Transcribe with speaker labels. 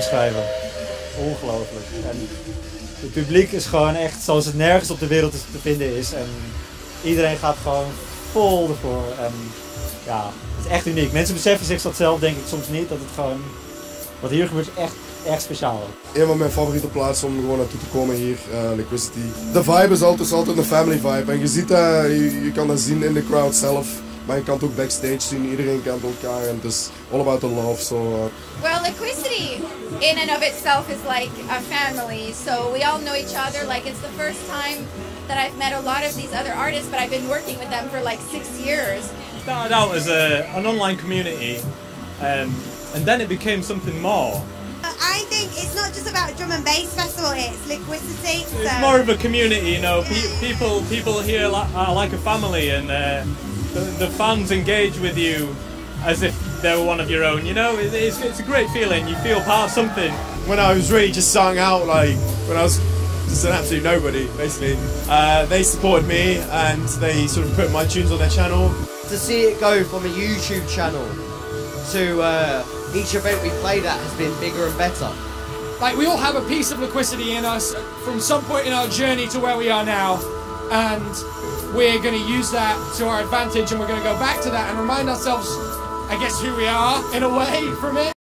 Speaker 1: beschrijven. Ongelooflijk. En het publiek is gewoon echt zoals het nergens op de wereld te vinden is. En iedereen gaat gewoon vol ervoor. En ja, het is echt uniek. Mensen beseffen zich dat zelf, denk ik soms niet. Dat het gewoon, wat hier gebeurt, is echt speciaal.
Speaker 2: Een van mijn favoriete plaatsen om gewoon naartoe te komen hier, Liquicity. De vibe is altijd een family vibe. En je ziet dat, je kan dat zien in de crowd zelf. Maar je kan het ook backstage zien, iedereen kent elkaar en het is all about the love. So,
Speaker 3: Well, Liquicity in and of itself is like a family, so we all know each other. Like, it's the first time that I've met a lot of these other artists, but I've been working with them for like 6 years.
Speaker 4: It started out as an online community, and then it became something more.
Speaker 5: I think it's not just about drum and bass festival, it's Liquicity.
Speaker 4: It's more of a community, you know. People here are like a family, and the fans engage with you as if they were one of your own. You know, it's a great feeling. You feel part of something.
Speaker 6: When I was really just starting out, like when I was just an absolute nobody, basically, they supported me and they sort of put my tunes on their channel.
Speaker 7: To see it go from a YouTube channel to each event we played at has been bigger and better.
Speaker 8: Like, we all have a piece of Liquicity in us from some point in our journey to where we are now, and we're going to use that to our advantage, and we're going to go back to that and remind ourselves, I guess, who we are in a way from it.